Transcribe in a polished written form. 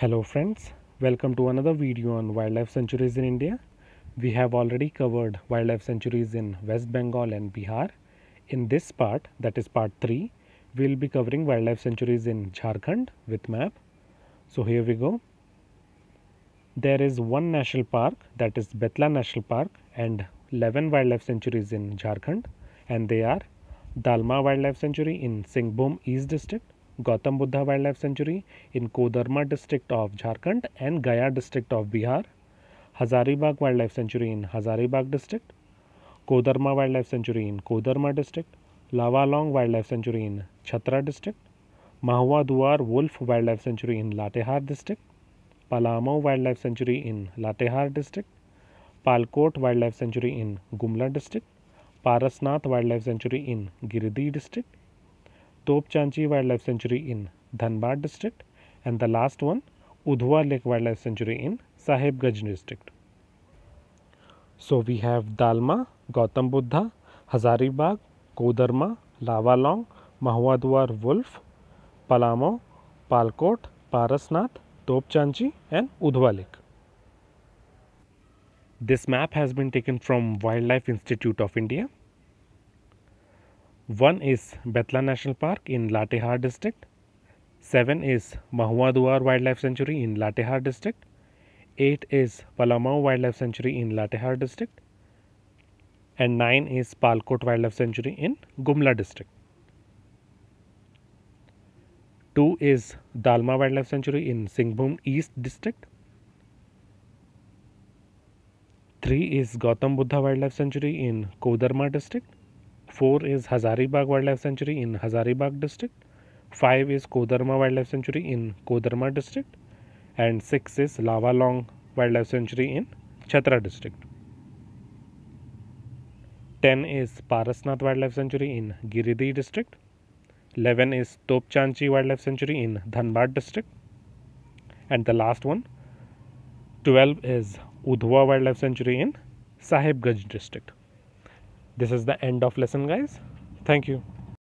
Hello friends, welcome to another video on wildlife sanctuaries in India. We have already covered wildlife sanctuaries in West Bengal and Bihar. In this part, that is part 3, we will be covering wildlife sanctuaries in Jharkhand with map. So here we go. There is one national park, that is Betla National Park, and 11 wildlife sanctuaries in Jharkhand, and they are Dalma Wildlife Sanctuary in Singhbhum East District, Gautam Buddha Wildlife Sanctuary in Kodarma District of Jharkhand and Gaya District of Bihar, Hazaribagh Wildlife Sanctuary in Hazaribagh District, Kodarma Wildlife Sanctuary in Kodarma District, Lawalong Wildlife Sanctuary in Chhatra District, Mahua Duar Wolf Wildlife Sanctuary in Latehar District, Palamau Wildlife Sanctuary in Latehar District, Palkot Wildlife Sanctuary in Gumla District, Parasnath Wildlife Sanctuary in Giridih District, Topchanchi Wildlife Sanctuary in Dhanbad District, and the last one, Udhwa Lake Wildlife Sanctuary in Sahibganj District. So we have Dalma, Gautam Buddha, Hazaribagh, Kodarma, Lawalong, Mahua Duar Wolf, Palamau, Palkot, Parasnath, Topchanchi and Udhwa Lake. This map has been taken from Wildlife Institute of India. One is Betla National Park in Latehar District. 7 is Mahua Duar Wildlife Sanctuary in Latehar District. 8 is Palamau Wildlife Sanctuary in Latehar District. And 9 is Palkot Wildlife Sanctuary in Gumla District. 2 is Dalma Wildlife Sanctuary in Singhbhum East District. 3 is Gautam Buddha Wildlife Sanctuary in Kodarma District. 4 is Hazaribagh Wildlife Sanctuary in Hazaribagh District. 5 is Kodarma Wildlife Sanctuary in Kodarma District. And 6 is Lawalong Wildlife Sanctuary in Chhatra District. 10 is Parasnath Wildlife Sanctuary in Giridih District. 11 is Topchanchi Wildlife Sanctuary in Dhanbad District. And the last one, 12 is Udhwa Wildlife Sanctuary in Sahibganj District. This is the end of lesson, guys. Thank you.